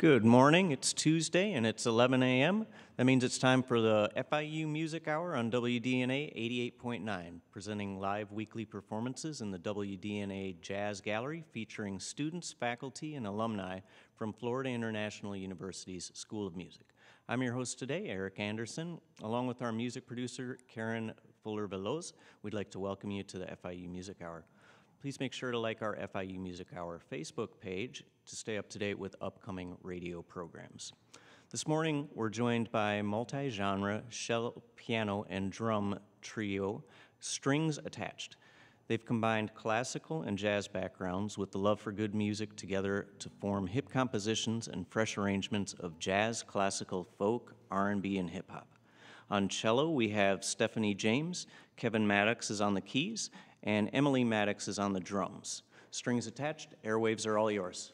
Good morning. It's Tuesday and it's 11 a.m. That means it's time for the FIU Music Hour on WDNA 88.9, presenting live weekly performances in the WDNA Jazz Gallery featuring students, faculty, and alumni from Florida International University's School of Music. I'm your host today, Eric Anderson. Along with our music producer, Karen Fuller-Veloz, we'd like to welcome you to the FIU Music Hour. Please make sure to like our FIU Music Hour Facebook page to stay up to date with upcoming radio programs. This morning, we're joined by multi-genre cello, piano, and drum trio, Strings Attached. They've combined classical and jazz backgrounds with the love for good music together to form hip compositions and fresh arrangements of jazz, classical, folk, R&B, and hip-hop. On cello, we have Stephanie Jaimes, Kevin Maddox is on the keys, and Emily Maddox is on the drums. Strings attached, airwaves are all yours.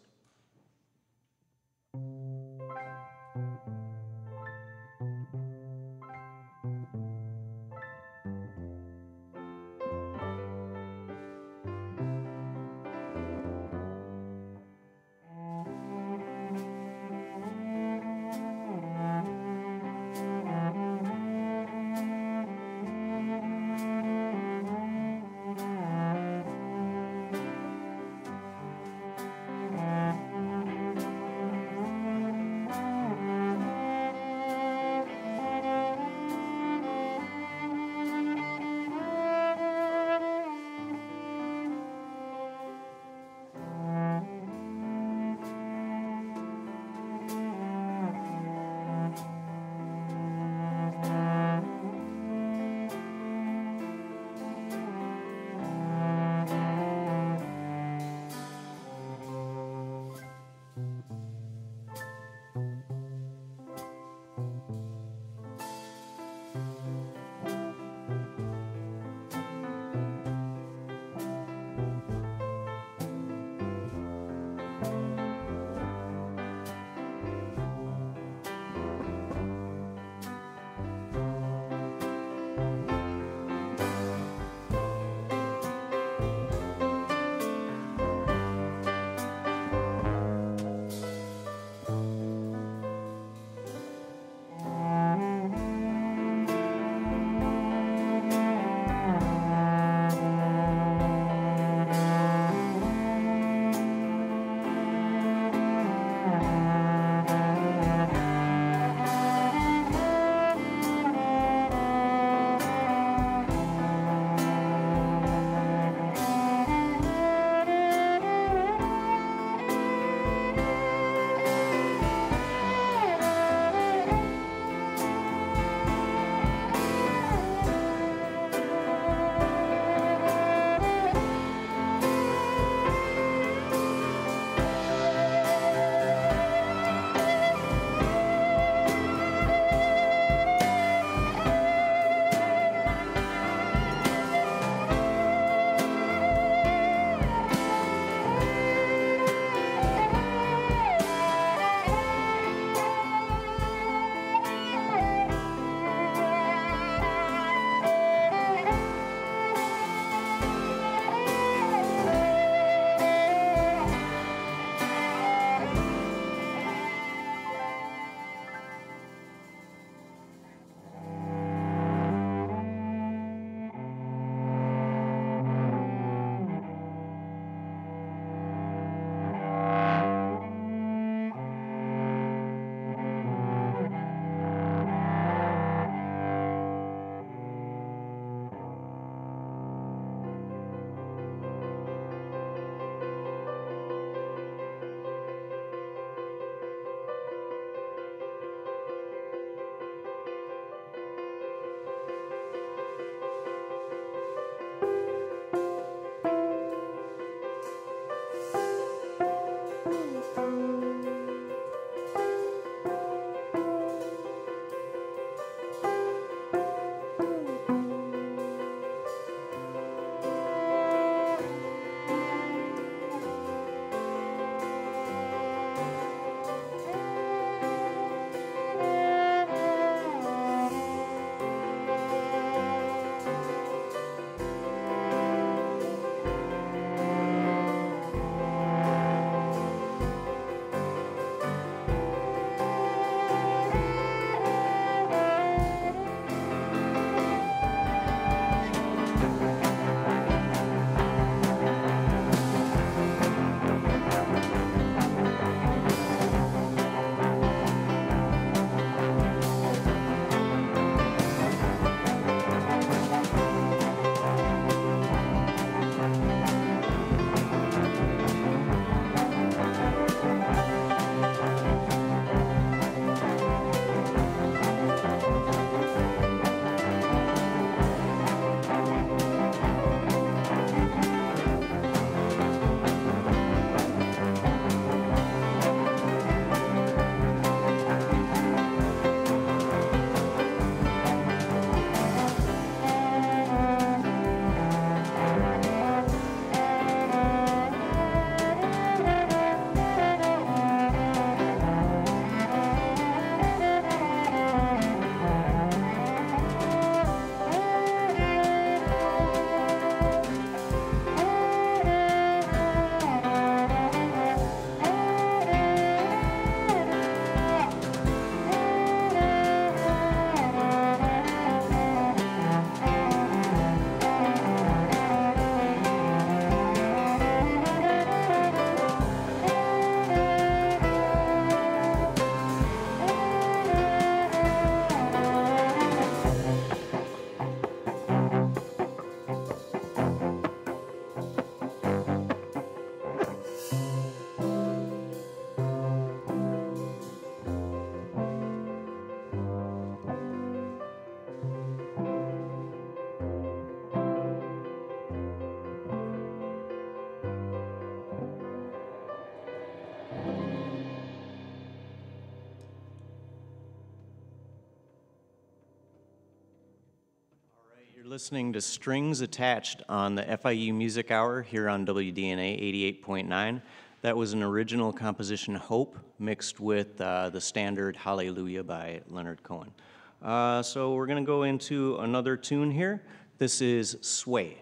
You're listening to Strings Attached on the FIU Music Hour here on WDNA 88.9. That was an original composition, Hope, mixed with the standard Hallelujah by Leonard Cohen. So we're going to go into another tune here. This is Sway.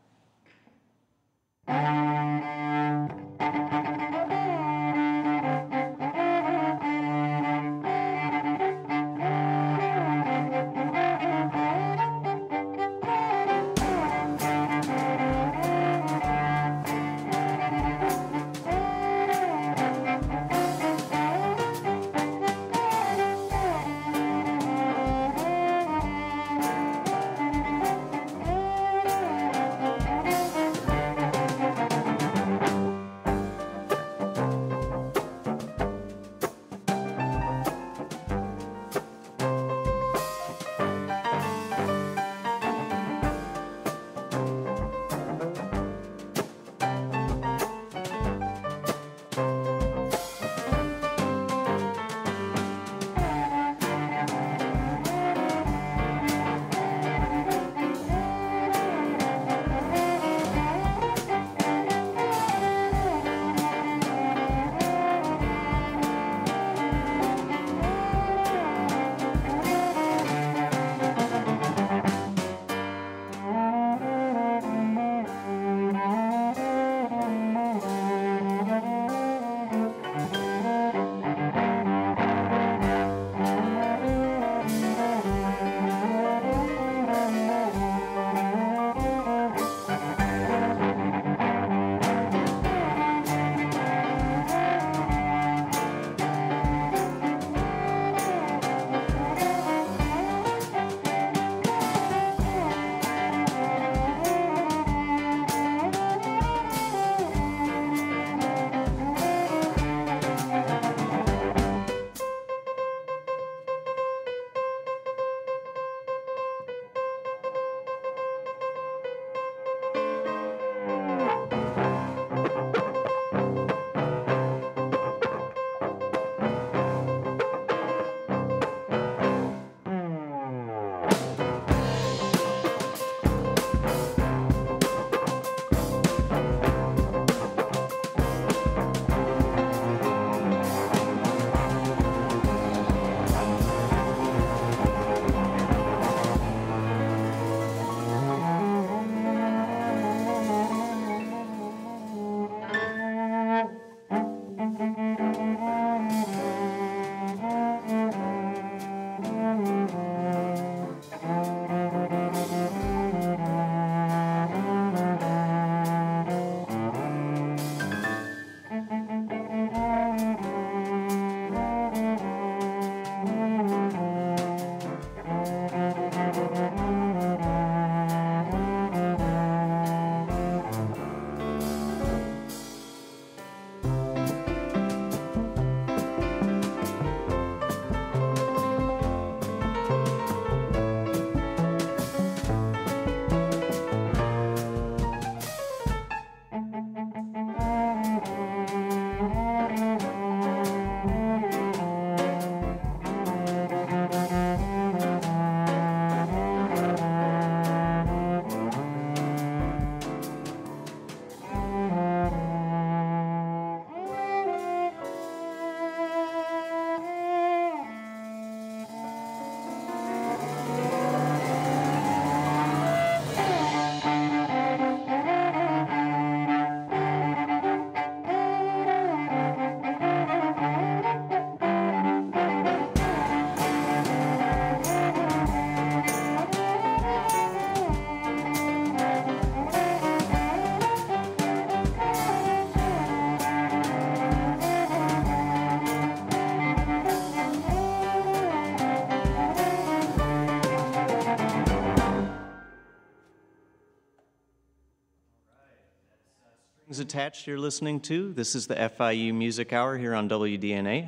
Attached you're listening to. This is the FIU Music Hour here on WDNA.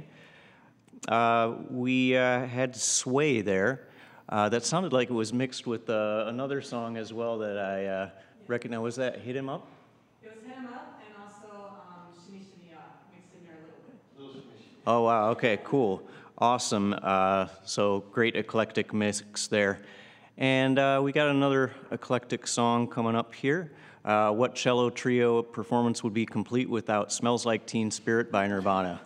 We had Sway there. That sounded like it was mixed with another song as well that I recognize. Was that Hit 'Em Up? It was Hit 'Em Up and also Shimmy Shimmy mixed in there a little bit. Little shimmy, shimmy. Oh, wow. Okay, cool. Awesome. So great eclectic mix there. And we got another eclectic song coming up here. What cello trio performance would be complete without Smells Like Teen Spirit by Nirvana?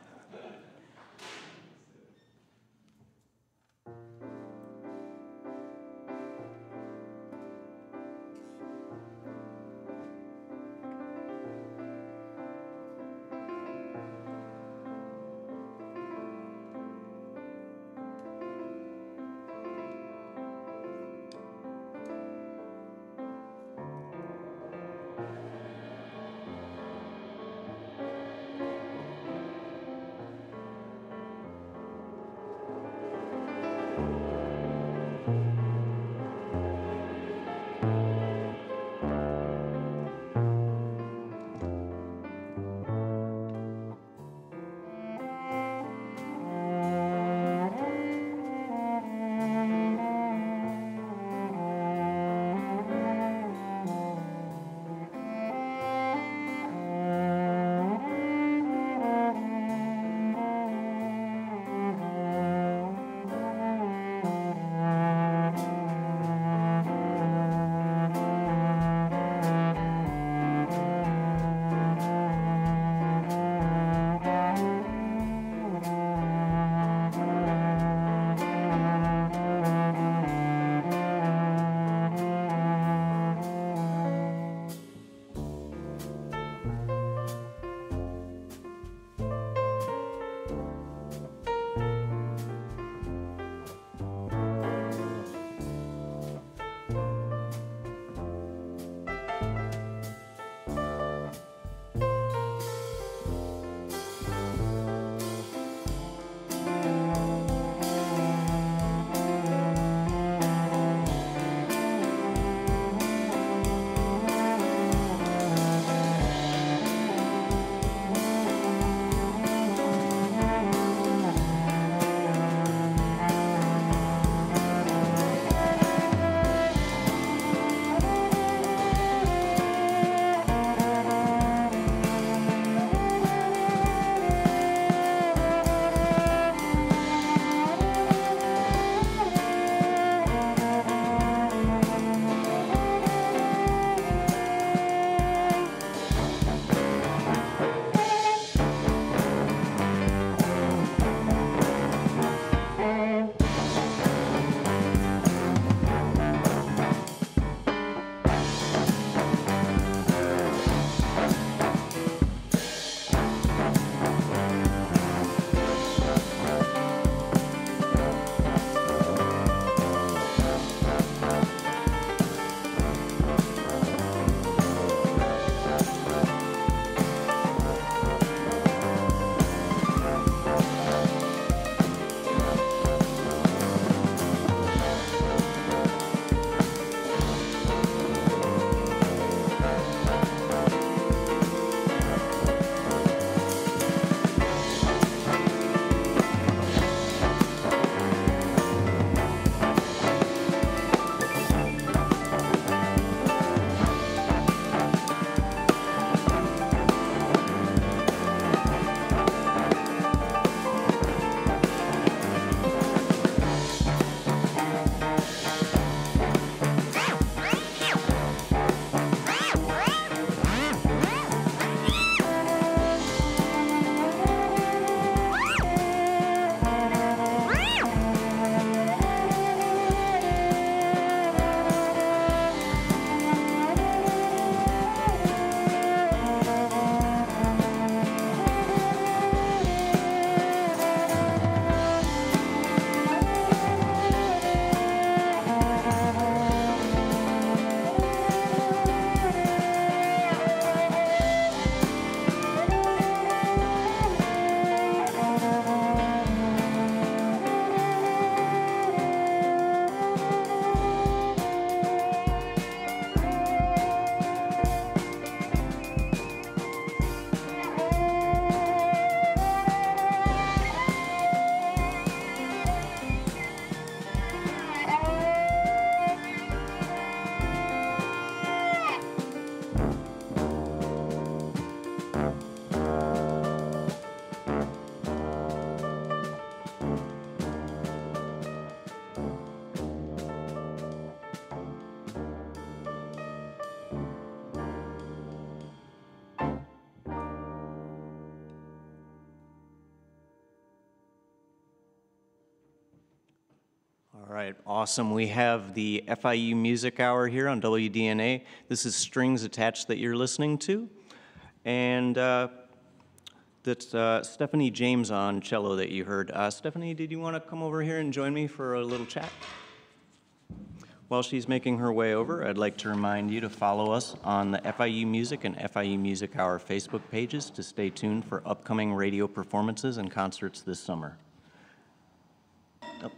All right, awesome. We have the FIU Music Hour here on WDNA. This is Strings Attached that you're listening to. And that's Stephanie Jaimes on cello that you heard. Stephanie, did you want to come over here and join me for a little chat? While she's making her way over, I'd like to remind you to follow us on the FIU Music and FIU Music Hour Facebook pages to stay tuned for upcoming radio performances and concerts this summer. Oh.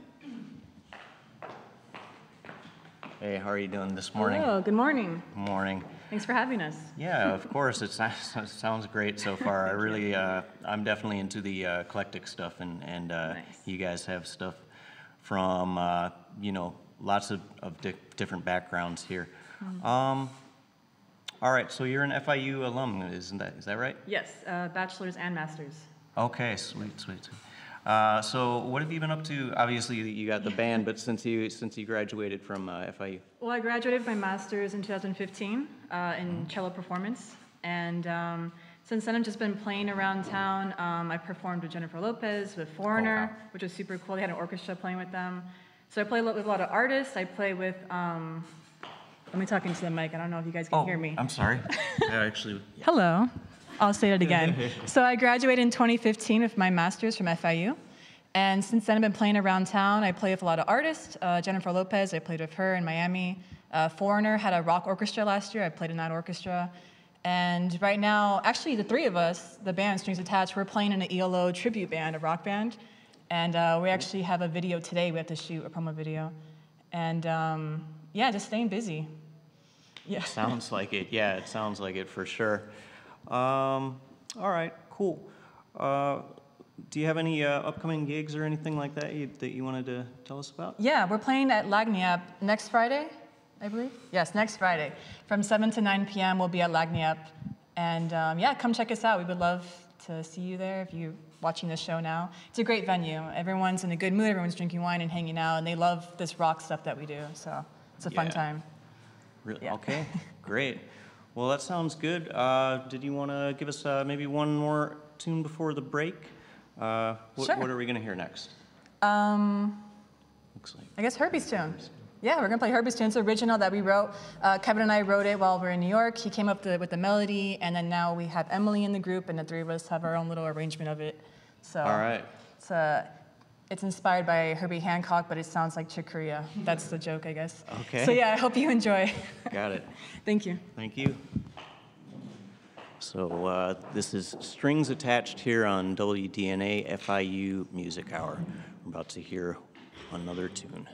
Hey, how are you doing this morning? Hello, good morning. Morning. Thanks for having us. Yeah, of course. It sounds great so far. I really, I'm definitely into the eclectic stuff, and Nice. you guys have stuff from, lots of different backgrounds here. All right, so you're an FIU alum, is that right? Yes, bachelor's and master's. Okay, sweet. So what have you been up to? Obviously, you got the band, but since you graduated from FIU. Well, I graduated my master's in 2015 in cello performance, and since then I've just been playing around town. I performed with Jennifer Lopez, with Foreigner, wow. which was super cool. They had an orchestra playing with them. So I play with a lot of artists. I play with, let me talk into the mic. I don't know if you guys can hear me. I'm sorry. Yeah, actually. Hello. I'll say it again. So I graduated in 2015 with my master's from FIU. And since then, I've been playing around town. I play with a lot of artists. Jennifer Lopez, I played with her in Miami. Foreigner had a rock orchestra last year. I played in that orchestra. And right now, actually, the three of us, the band Strings Attached, we're playing in an ELO tribute band, a rock band. And we actually have a video today. We have to shoot a promo video. And yeah, just staying busy. Yeah. Sounds like it. Yeah, it sounds like it for sure. All right, cool. Do you have any upcoming gigs or anything like that that you wanted to tell us about? Yeah, we're playing at Lagniappe next Friday, I believe. Yes, next Friday. From 7 to 9 p.m. we'll be at Lagniappe. And yeah, come check us out. We would love to see you there if you're watching this show now. It's a great venue. Everyone's in a good mood. Everyone's drinking wine and hanging out, and they love this rock stuff that we do. So it's a fun time. Really? Yeah. Okay, great. Well, that sounds good. Did you want to give us maybe one more tune before the break? Sure. What are we going to hear next? Looks like. I guess Herbie's tune. Yeah, we're going to play Herbie's tune. It's an original that we wrote. Kevin and I wrote it while we were in New York. He came up with the melody, and then now we have Emily in the group, and the three of us have our own little arrangement of it. So All right. It's inspired by Herbie Hancock, but it sounds like Chick Corea. That's the joke, I guess. Okay. So yeah, I hope you enjoy. Got it. Thank you. Thank you. So this is Strings Attached here on WDNA FIU Music Hour. We're about to hear another tune.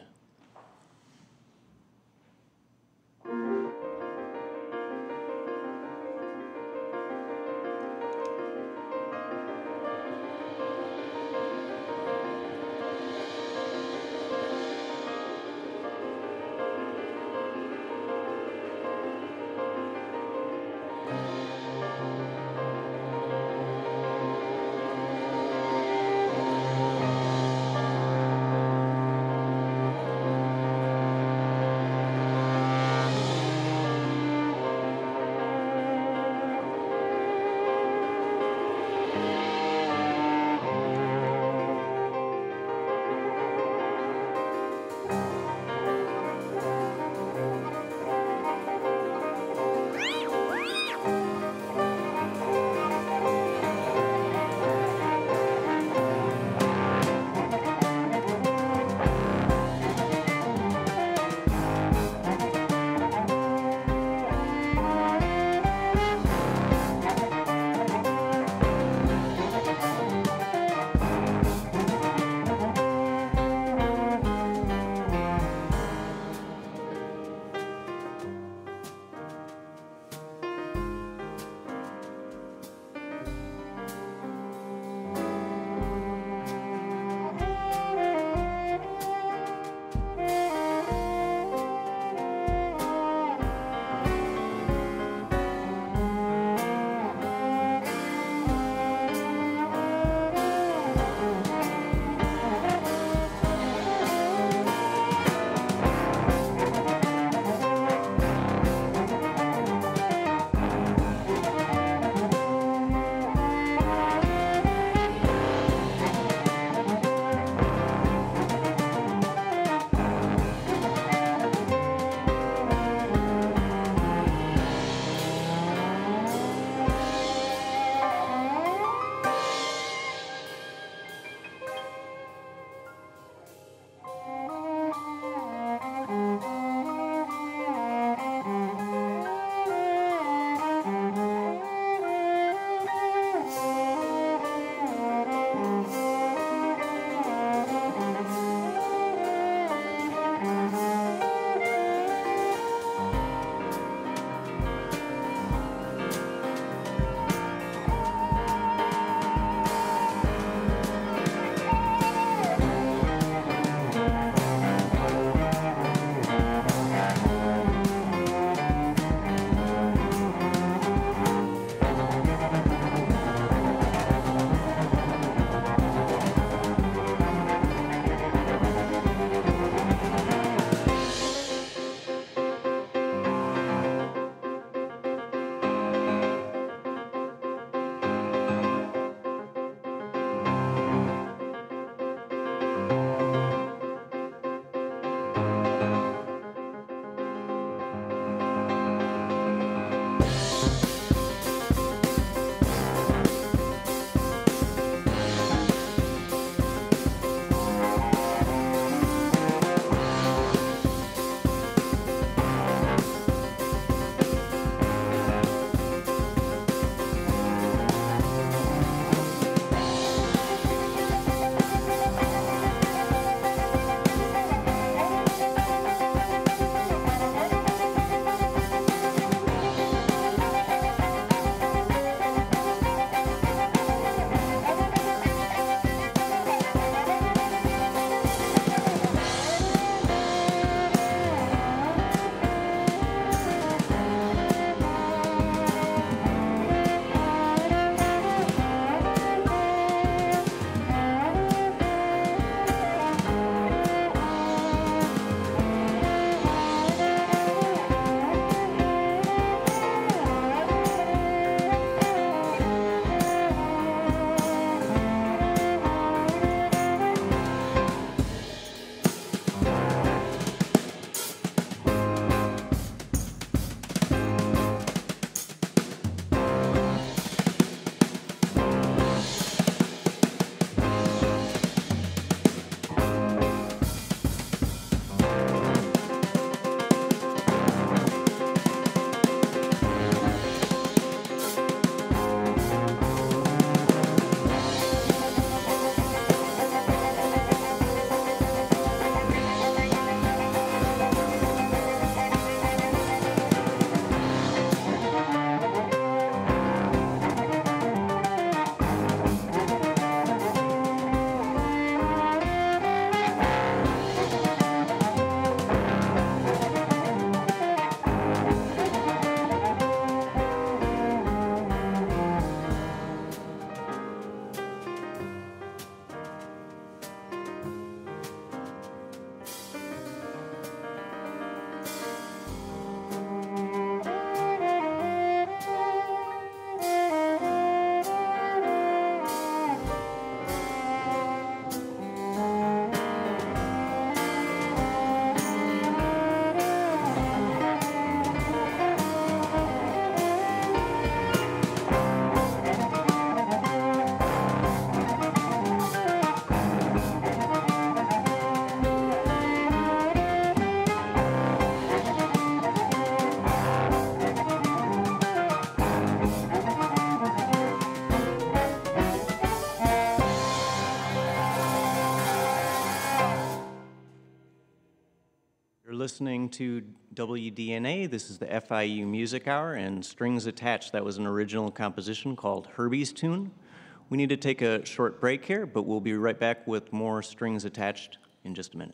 listening to WDNA. This is the FIU Music Hour and Strings Attached. That was an original composition called Herbie's Tune. We need to take a short break here, but we'll be right back with more Strings Attached in just a minute.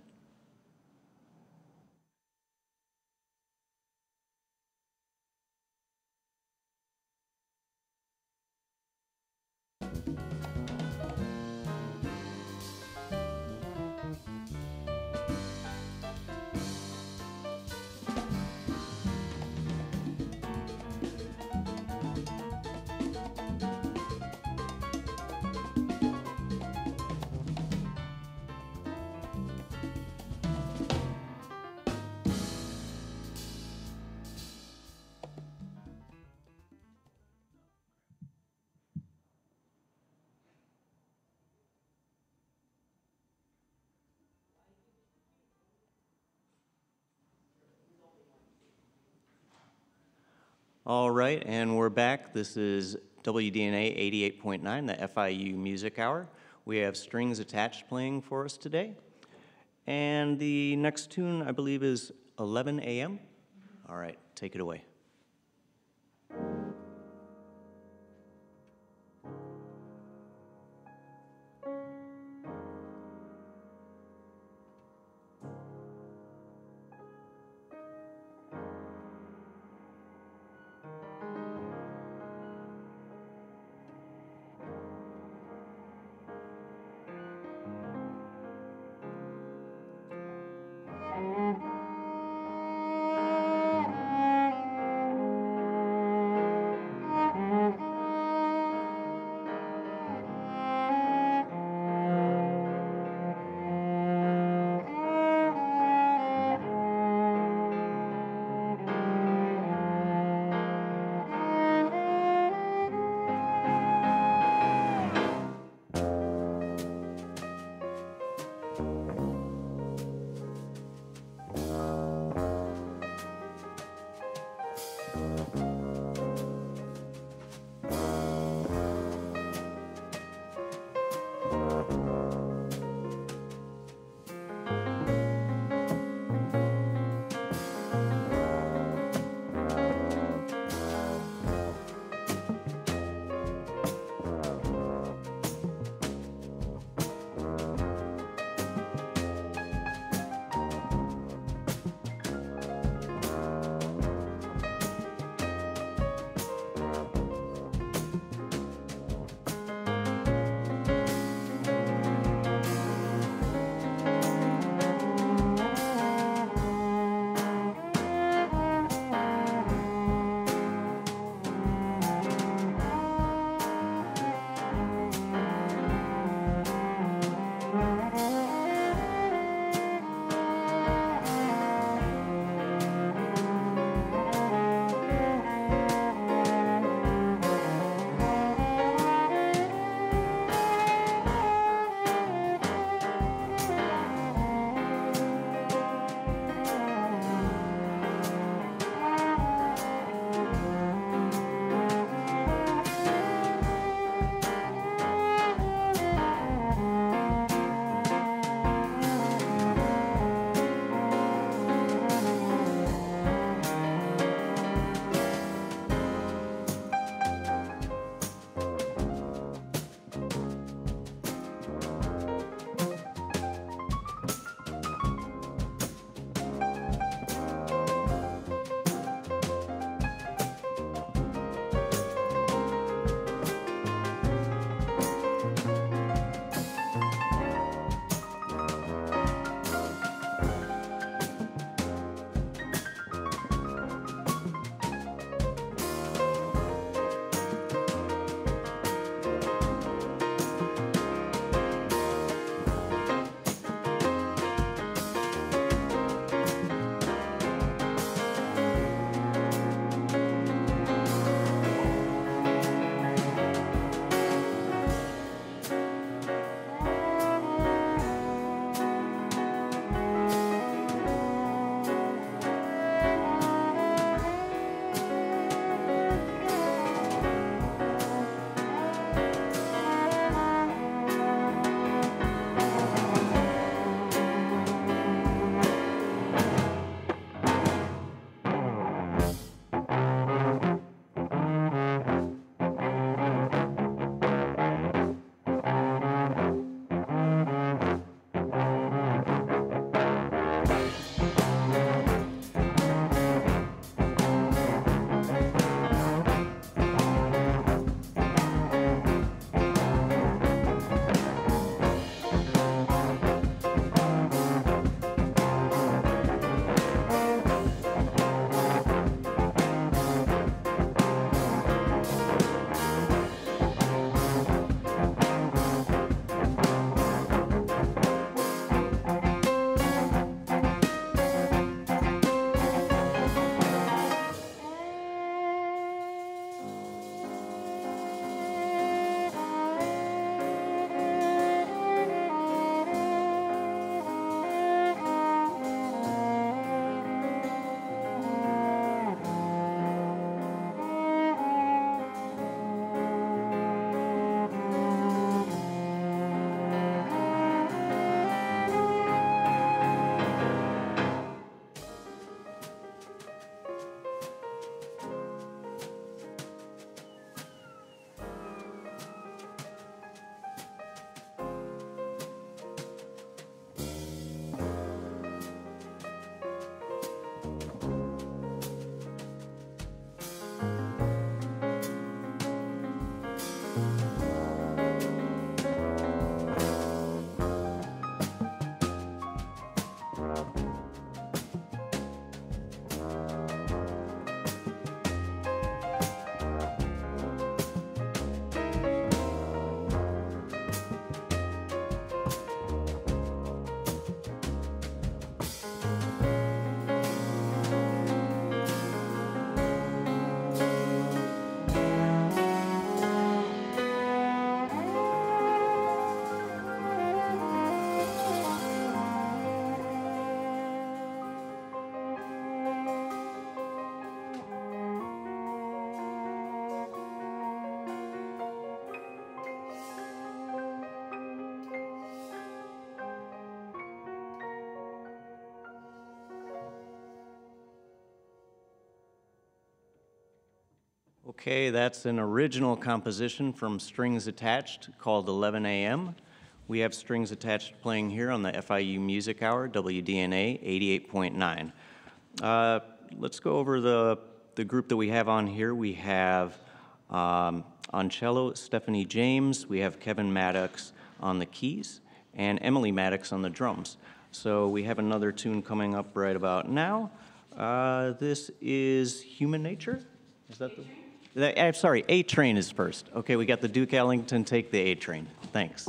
All right, and we're back. This is WDNA 88.9, the FIU Music Hour. We have Strings Attached playing for us today. And the next tune, I believe, is 11 a.m. All right, take it away. Okay, that's an original composition from Strings Attached called 11 a.m. We have Strings Attached playing here on the FIU Music Hour, WDNA 88.9. Let's go over the group that we have on here. We have on cello, Stephanie Jaimes. We have Kevin Maddox on the keys, and Emily Maddox on the drums. So we have another tune coming up right about now. This is Human Nature? Is that I'm sorry, A Train is first. Okay, we got the Duke Ellington take the A Train. Thanks.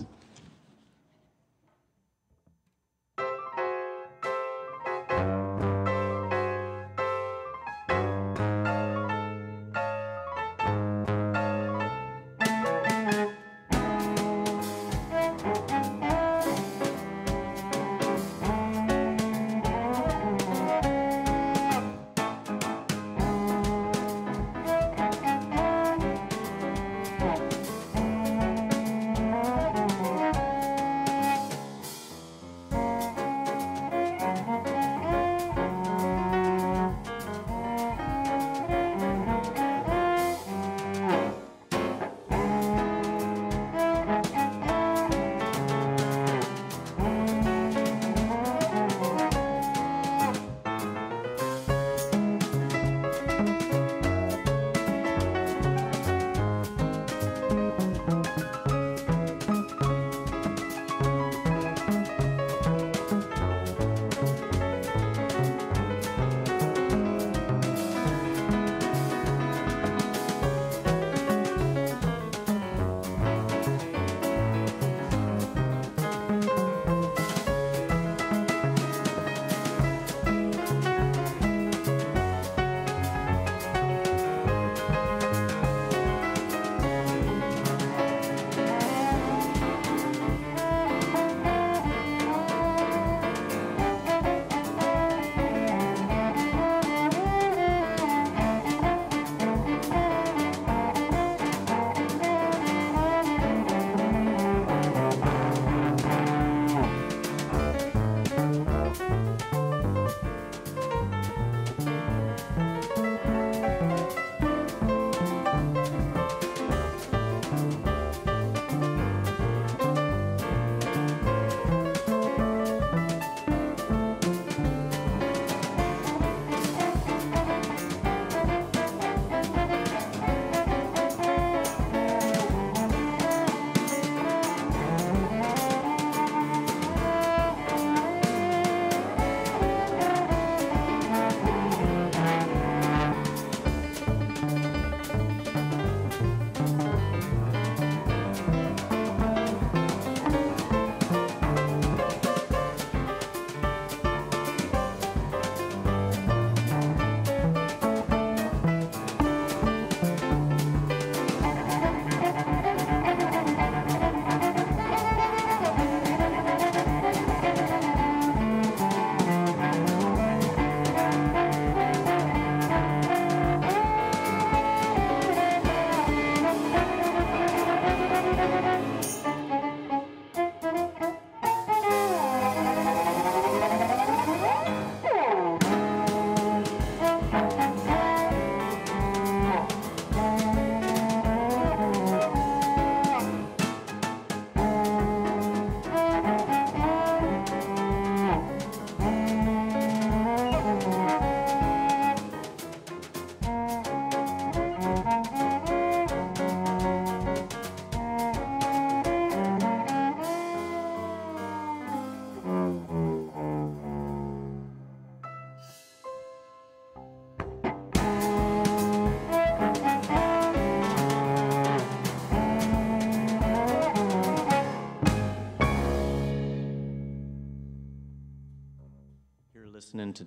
Listening to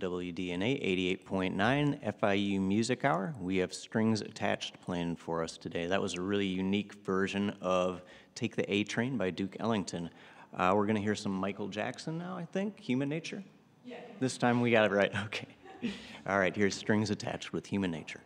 WDNA 88.9 FIU Music Hour. We have Strings Attached playing for us today. That was a really unique version of Take the A Train by Duke Ellington. We're going to hear some Michael Jackson now, I think. Human Nature? Yeah. This time we got it right. Okay. All right, here's Strings Attached with Human Nature.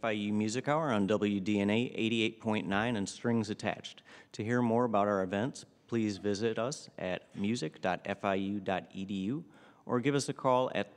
FIU Music Hour on WDNA 88.9 and Strings Attached. To hear more about our events, please visit us at music.fiu.edu or give us a call at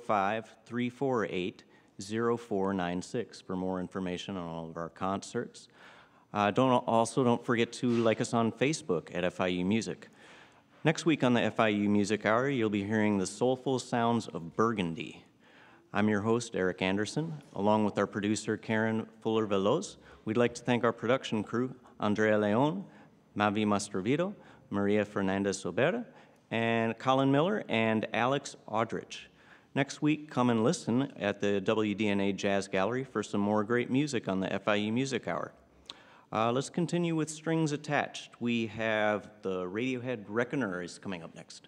305-348-0496 for more information on all of our concerts. Don't forget to like us on Facebook at FIU Music. Next week on the FIU Music Hour, you'll be hearing the soulful sounds of Burgundy. I'm your host, Eric Anderson. Along with our producer, Karen Fuller-Veloz, we'd like to thank our production crew, Andrea Leon, Mavi Mastrovito, Maria Fernandez-Sobera, and Colin Miller and Alex Aldrich. Next week, come and listen at the WDNA Jazz Gallery for some more great music on the FIU Music Hour. Let's continue with Strings Attached. We have the Radiohead Reckoner is coming up next.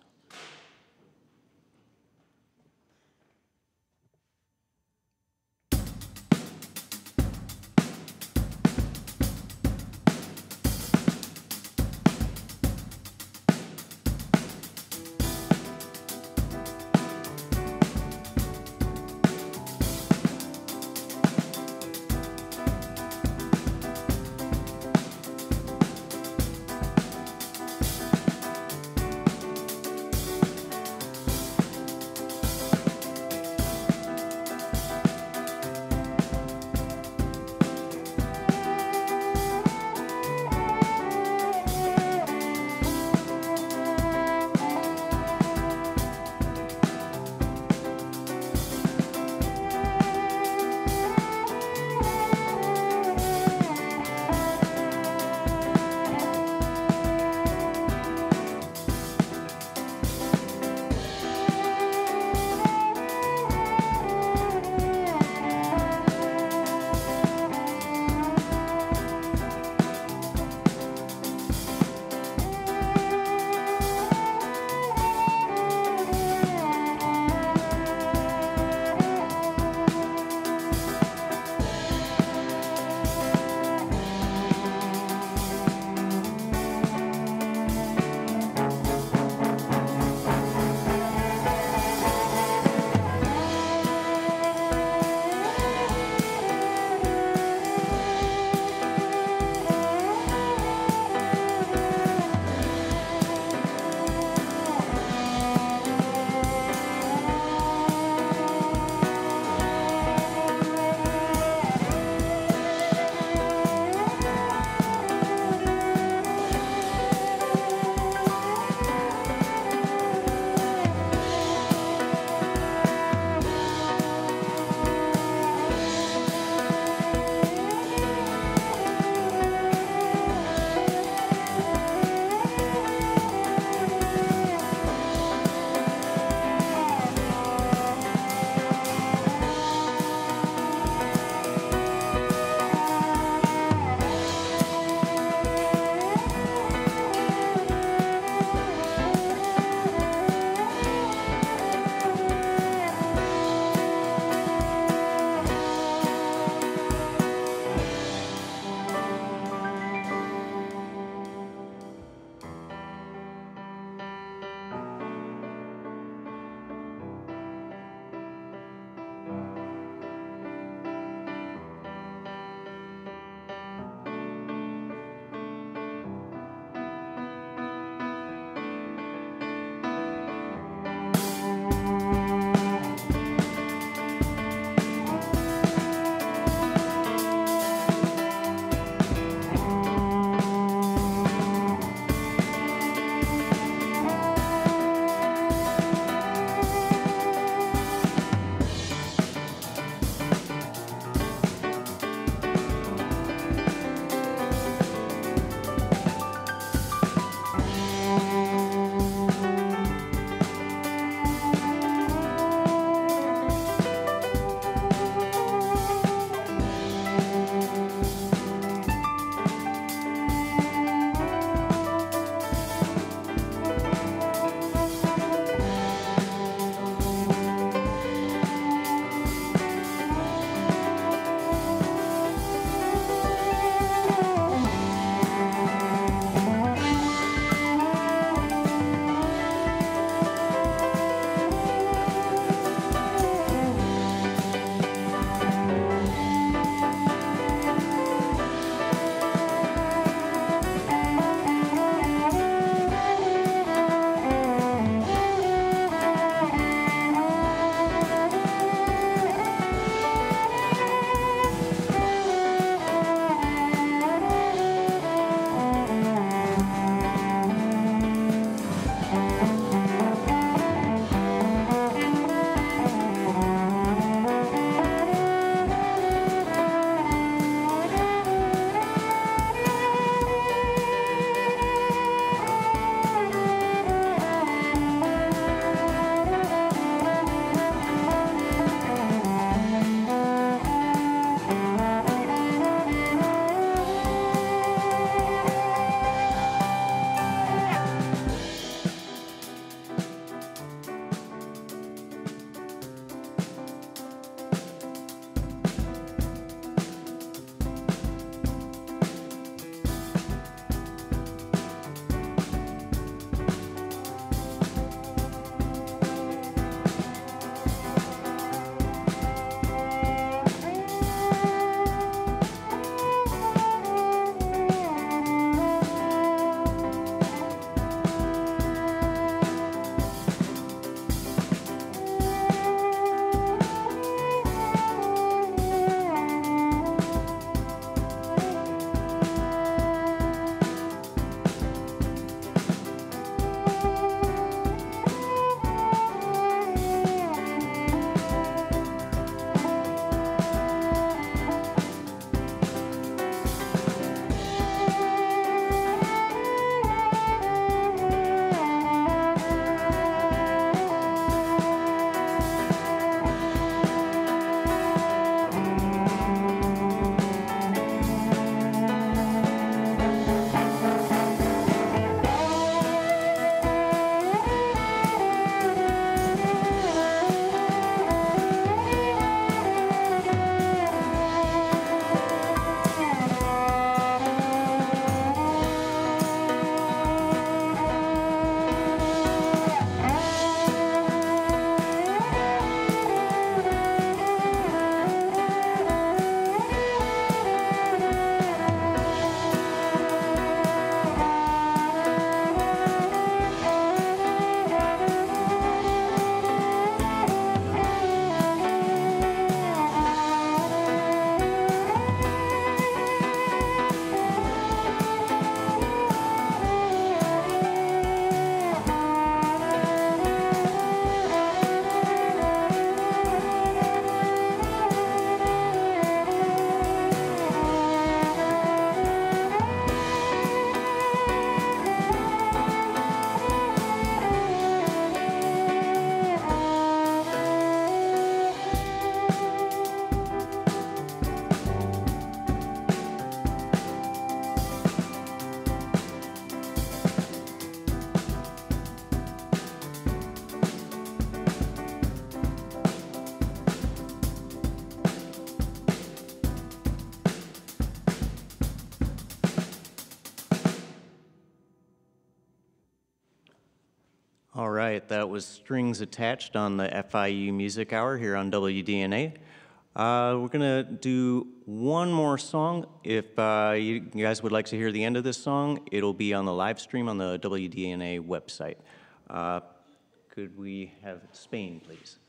All right, that was Strings Attached on the FIU Music Hour here on WDNA. We're gonna do one more song. If you guys would like to hear the end of this song, it'll be on the live stream on the WDNA website. Could we have Spain, please?